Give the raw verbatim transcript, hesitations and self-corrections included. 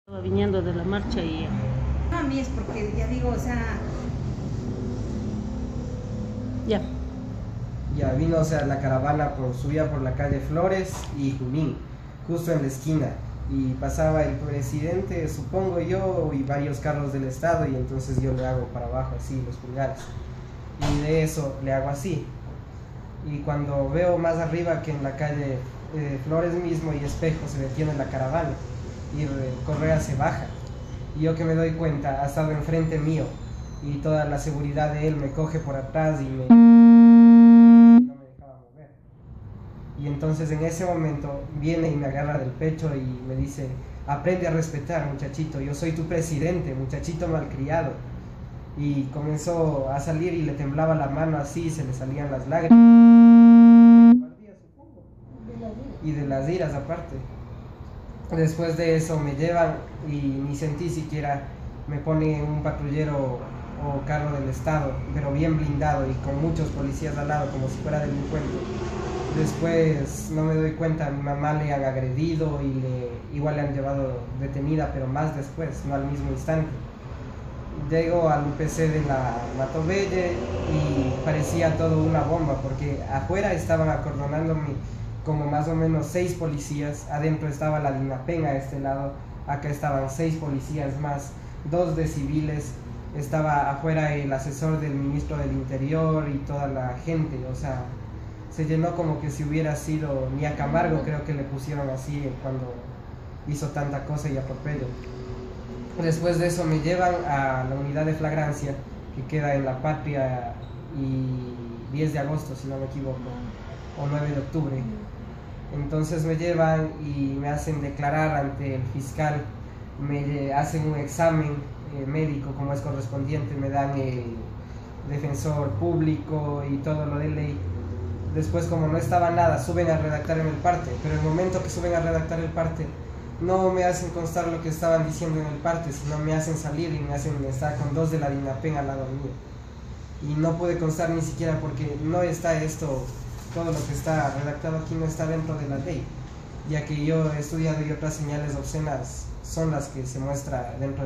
Estaba viniendo de la marcha y... No, a mí es porque, ya digo, o sea... Ya. Ya vino, o sea, la caravana por, subía por la calle Flores y Junín, justo en la esquina, y pasaba el presidente, supongo yo, y varios carros del estado, y entonces yo le hago para abajo así los pulgares, y de eso le hago así, y cuando veo más arriba que en la calle eh, Flores mismo y Espejo se detiene la caravana, y Correa se baja, y yo que me doy cuenta, ha estado enfrente mío, y toda la seguridad de él me coge por atrás y me... no me dejaba mover. Y entonces en ese momento viene y me agarra del pecho y me dice: aprende a respetar, muchachito, yo soy tu presidente, muchachito malcriado. Y comenzó a salir y le temblaba la mano así, se le salían las lágrimas. Y de las iras aparte. Después de eso me llevan y ni sentí siquiera, me pone un patrullero o carro del estado, pero bien blindado y con muchos policías al lado como si fuera delincuente. Después no me doy cuenta, a mi mamá le han agredido y le, igual le han llevado detenida, pero más después, no al mismo instante. Llego al U P C de la Matobelle y parecía todo una bomba, porque afuera estaban acordonándome como más o menos seis policías, adentro estaba la Dinapen a este lado, acá estaban seis policías más, dos de civiles, estaba afuera el asesor del ministro del Interior y toda la gente, o sea, se llenó como que si hubiera sido ni a Camargo, creo que le pusieron así cuando hizo tanta cosa y atropello. Después de eso me llevan a la unidad de flagrancia que queda en La Patria y diez de agosto, si no me equivoco, o nueve de octubre. Entonces me llevan y me hacen declarar ante el fiscal, me hacen un examen eh, médico como es correspondiente, me dan el defensor público y todo lo de ley. Después, como no estaba nada, suben a redactar en el parte, pero el momento que suben a redactar el parte no me hacen constar lo que estaban diciendo en el parte, sino me hacen salir y me hacen estar con dos de la Dinapen al lado mío. Y no puede constar ni siquiera porque no está esto, todo lo que está redactado aquí no está dentro de la ley, ya que yo he estudiado y otras señales obscenas son las que se muestra dentro de